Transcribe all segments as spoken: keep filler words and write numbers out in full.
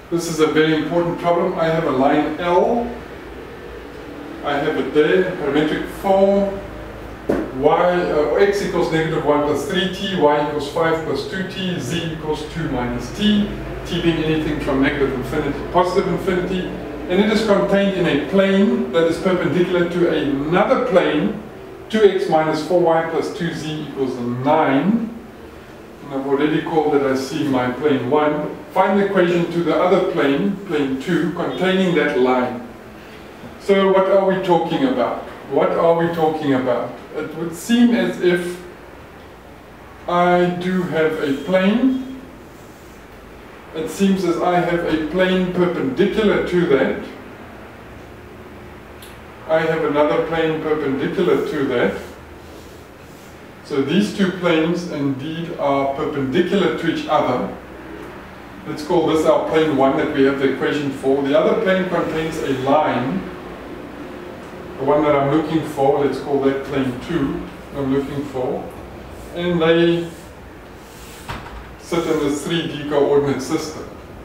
This is a very important problem. I have a line L. I have it there, parametric form. Y, uh, x equals negative one plus three t, y equals five plus two t, z equals two minus t, t being anything from negative infinity to positive infinity. And it is contained in a plane that is perpendicular to another plane, two x minus four y plus two z equals nine. And I've already called that I see my plane one. Find the equation to the other plane, plane two, containing that line. So what are we talking about? What are we talking about? It would seem as if I do have a plane. It seems as I have a plane perpendicular to that. I have another plane perpendicular to that. So these two planes indeed are perpendicular to each other. Let's call this our plane one that we have the equation for. The other plane contains a line, the one that I'm looking for. Let's call that plane two I'm looking for. And they sit in this three D coordinate system.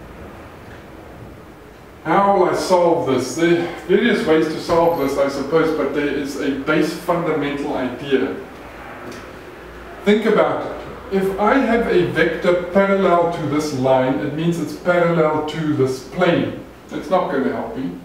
How will I solve this? There are various ways to solve this, I suppose, but there is a base fundamental idea. Think about it. If I have a vector parallel to this line, it means it's parallel to this plane. It's not going to help me.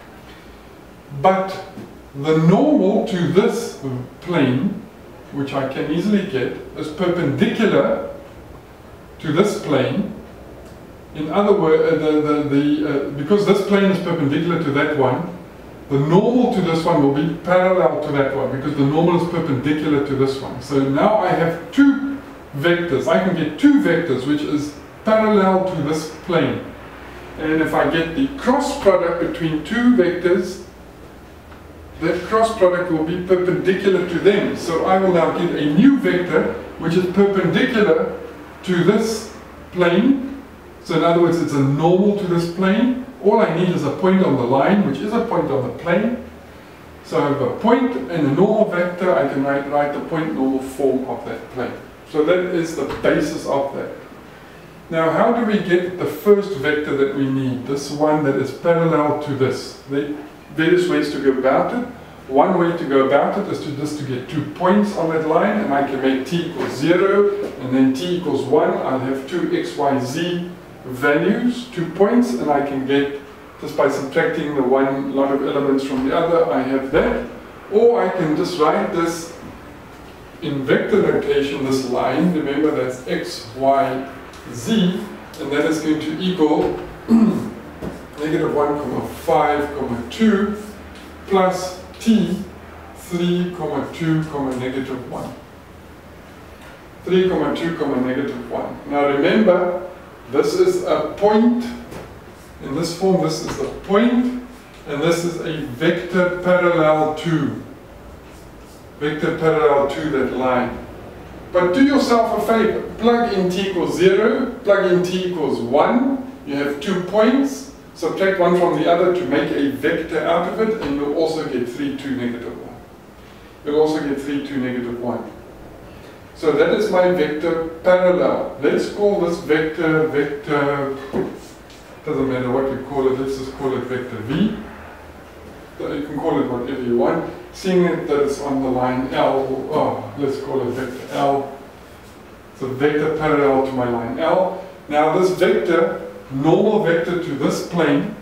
But the normal to this plane, which I can easily get, is perpendicular to this plane. In other words, uh, the, the, the, uh, because this plane is perpendicular to that one, the normal to this one will be parallel to that one, because the normal is perpendicular to this one. So now I have two vectors. I can get two vectors which is parallel to this plane. And if I get the cross product between two vectors, that cross product will be perpendicular to them. So I will now get a new vector which is perpendicular to this plane. So in other words, it's a normal to this plane. All I need is a point on the line, which is a point on the plane. So I have a point and a normal vector. I can write, write the point normal form of that plane. So that is the basis of that. Now, how do we get the first vector that we need? This one that is parallel to this. There are various ways to go about it. One way to go about it is to just to get two points on that line, and I can make t equals zero, and then t equals one. I'll have two x, y, z values, two points, and I can get, just by subtracting the one lot of elements from the other, I have that. Or I can just write this in vector notation, this line. Remember, that's x, y, z, and that is going to equal negative one comma five comma two plus t three comma two comma negative one. three comma two comma negative one. Now remember, this is a point. In this form, this is the point, and this is a vector parallel to. Vector parallel to that line. But do yourself a favor. Plug in t equals zero, plug in t equals one. You have two points. Subtract one from the other to make a vector out of it, and you'll also get three, two, negative one. You'll also get three, two, negative one. So that is my vector parallel. Let's call this vector, vector, doesn't matter what we call it, let's just call it vector v. So you can call it whatever you want. Seeing it that it's on the line L, oh, let's call it vector L. So vector parallel to my line L. Now this vector, normal vector to this plane,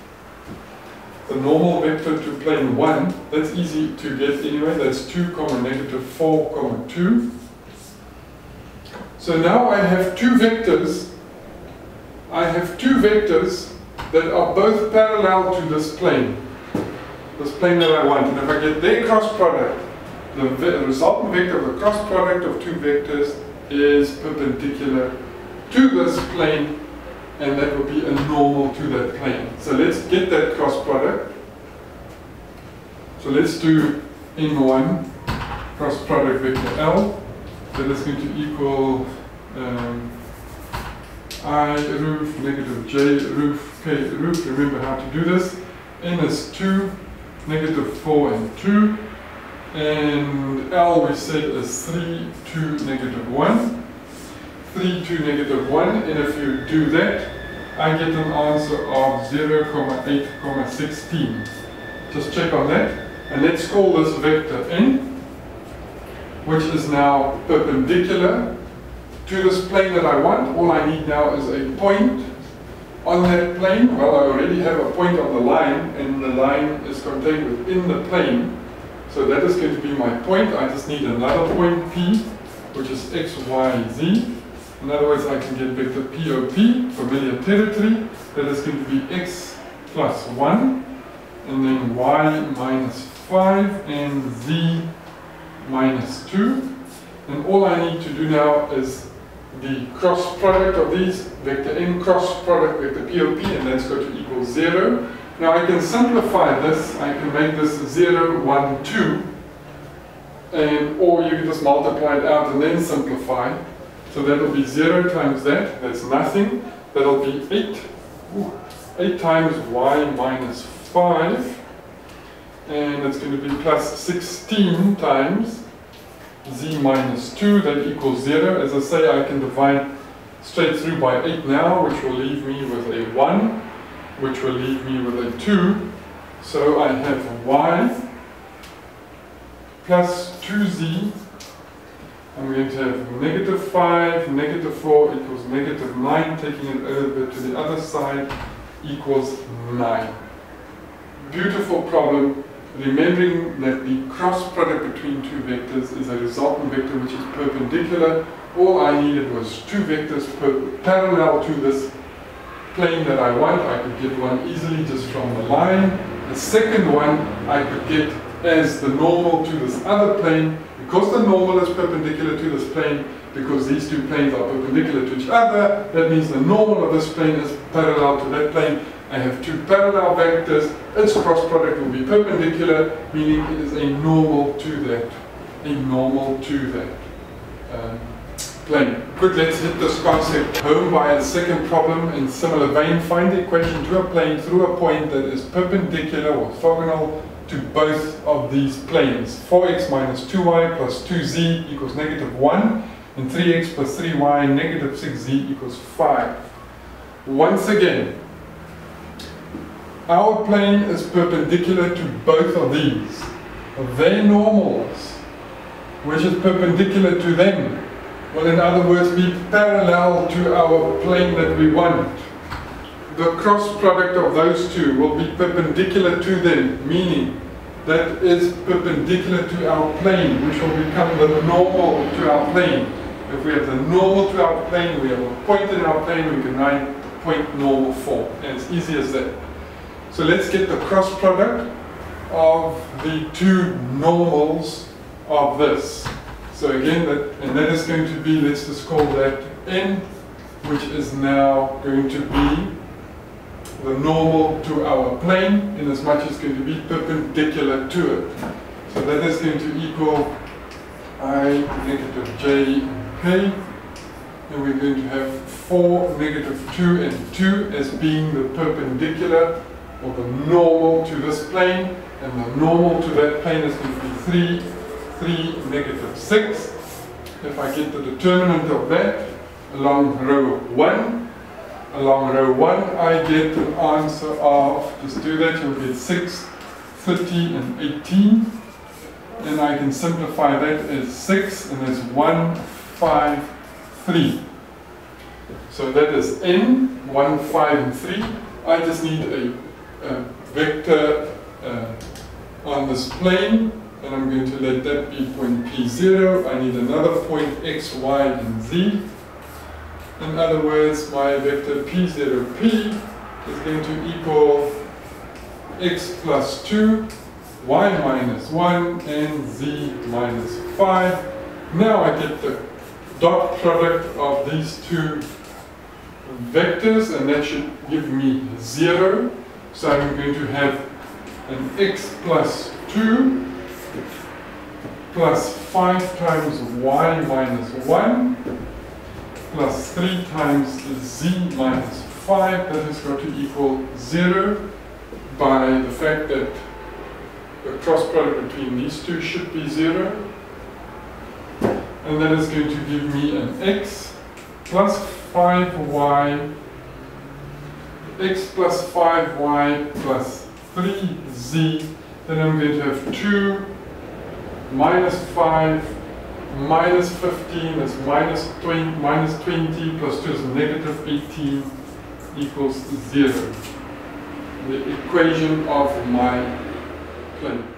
the normal vector to plane one, that's easy to get anyway, that's two comma negative four comma two. So now I have two vectors, I have two vectors that are both parallel to this plane, this plane that I want. And if I get their cross product, the, the resultant vector of the cross product of two vectors is perpendicular to this plane, and that will be a normal to that plane. So let's get that cross product. So let's do N one cross product vector L. That is going to equal um, I roof negative j roof k roof. Remember how to do this. N is two, negative four and two. And L we said is three, two, negative one. three, two, negative one. And if you do that, I get an answer of zero, eight, sixteen. Just check on that. And let's call this vector n, which is now perpendicular to this plane that I want. All I need now is a point on that plane. Well, I already have a point on the line, and the line is contained within the plane. So that is going to be my point. I just need another point P, which is x, y, z. In other words, I can get vector P O P, familiar territory. That is going to be x plus one, and then y minus five, and z minus two. And all I need to do now is the cross product of these, vector n cross product vector P O P, and that's going to equal zero. Now I can simplify this. I can make this zero, one, two, and or you can just multiply it out and then simplify. So that'll be zero times that, that's nothing. That'll be eight. Ooh, eight times y minus five. And it's going to be plus sixteen times z minus two, that equals zero. As I say, I can divide straight through by eight now, which will leave me with a one, which will leave me with a two. So I have y plus two z. I'm going to have negative five, negative four equals negative nine, taking it over to the other side equals nine. Beautiful problem, remembering that the cross product between two vectors is a resultant vector which is perpendicular. All I needed was two vectors per parallel to this plane that I want. I could get one easily just from the line. The second one I could get as the normal to this other plane. Because the normal is perpendicular to this plane, because these two planes are perpendicular to each other, that means the normal of this plane is parallel to that plane. I have two parallel vectors. Its cross product will be perpendicular, meaning it is a normal to that, a normal to that um, plane. Good, let's hit this concept home by a second problem in similar vein. Find the equation to a plane through a point that is perpendicular or orthogonal to both of these planes. four x minus two y plus two z equals negative one, and three x plus three y negative six z equals five. Once again, our plane is perpendicular to both of these. Their normals, which is perpendicular to them, will in other words be parallel to our plane that we want. The cross product of those two will be perpendicular to them, meaning that is perpendicular to our plane, which will become the normal to our plane. If we have the normal to our plane, we have a point in our plane, we can write the point normal form. And it's easy as that. So let's get the cross product of the two normals of this. So again, that, and that is going to be, let's just call that n, which is now going to be the normal to our plane, in as much as it's going to be perpendicular to it. So that is going to equal I negative j k, and we're going to have four, negative two, and two as being the perpendicular or the normal to this plane, and the normal to that plane is going to be three, three, negative six. If I get the determinant of that along row one, along row one, I get an answer of, just do that, you'll get six, thirty, and eighteen. And I can simplify that as six, and that's one, five, three. So that is n, one, five, and three. I just need a, a vector uh, on this plane, and I'm going to let that be point P zero. I need another point x, y, and z. In other words, my vector P zero P is going to equal x plus two, y minus one, and z minus five. Now I get the dot product of these two vectors, and that should give me zero. So I'm going to have an x plus two plus five times y minus one plus three times z minus five. That is going to equal zero by the fact that the cross product between these two should be zero. And that is going to give me an x plus five y x plus five y plus three z, then I'm going to have two minus five minus fifteen, that's minus twenty, minus twenty plus two is negative eighteen equals zero. The equation of my plane.